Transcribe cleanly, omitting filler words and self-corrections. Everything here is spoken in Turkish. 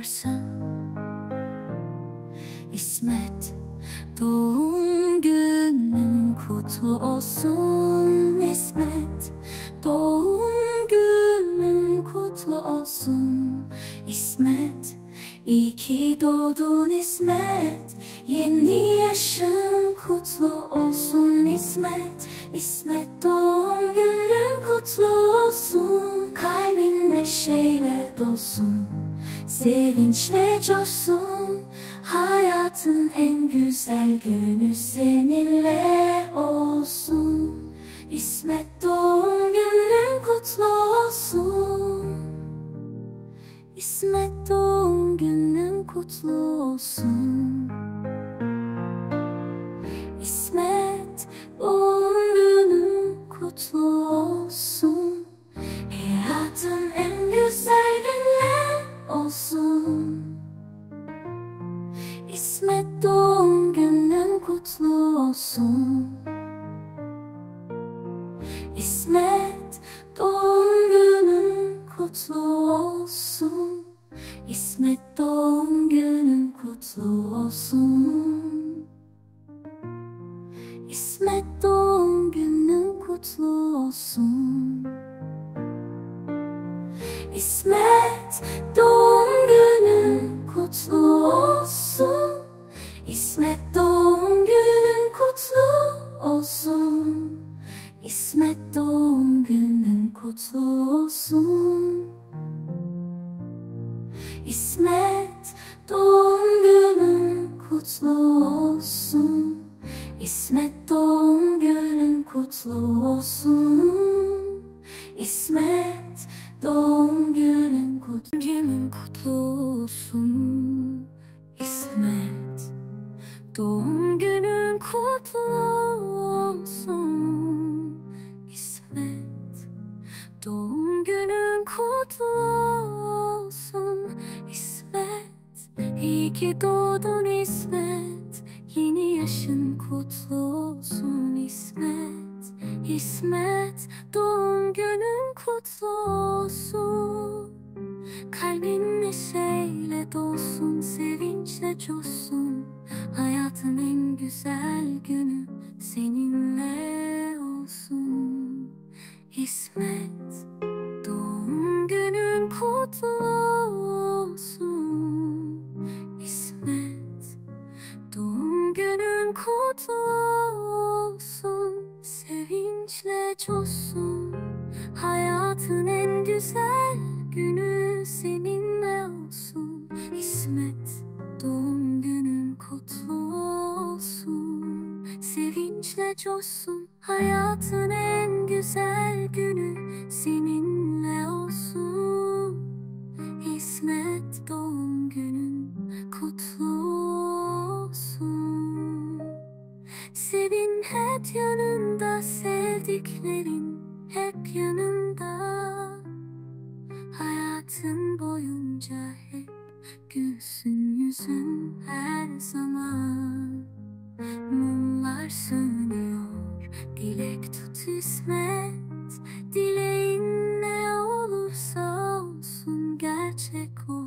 varsa. İsmet, doğum günün kutlu olsun. İsmet, doğum günün kutlu olsun. İsmet, iyi ki doğdun İsmet. Yeni yaşın kutlu olsun İsmet. İsmet, doğum günün kutlu olsun. Kalbin neşeyle dolsun, sevinçle coşsun. Hayatın en güzel günü seninle olsun. İsmet, doğum günün kutlu olsun. İsmet, doğum günün kutlu olsun. İsmet, doğum günün kutlu olsun. Hayatın en güzel günü olsun. İsmet, doğum günün kutlu olsun. İsmet, doğum günün kutlu olsun. İsmet, doğum günün kutlu olsun. İsmet, doğum günün kutlu olsun. İsmet, doğum günün kutlu olsun. İsmet, doğum günün kutlu olsun. İsmet, doğum günün kutlu olsun. İsmet, doğum günün kutlu olsun. İsmet, doğum günün kutlu olsun. İsmet, doğum günün kutlu olsun. İsmet, doğum günün kutlu olsun. İsmet, doğum günün kutlu olsun. İsmet, iyi ki doğdun İsmet. Yeni yaşın kutlu olsun İsmet. İsmet, doğum günün kutlu olsun. Kalbin neşeyle dolsun, sevinçle coşsun. Hayatın en güzel günü seninle olsun. İsmet, doğum günün kutlu olsun. İsmet, doğum günün kutlu olsun. Sevinçle coşsun. Hayatın en güzel günü seninle olsun. İsmet, doğum günün kutlu olsun. Sevinçle coşsun. Hayatın en güzel günü seninle olsun. İsmet, doğum günün kutlu olsun. Sevin hep yanında, sevdiklerin hep yanında. Hayatın boyunca hep gülsün yüzün her zaman. Mumlar sönüyor, dilek tut İsmet. Dileğin ne olursa olsun gerçek olur.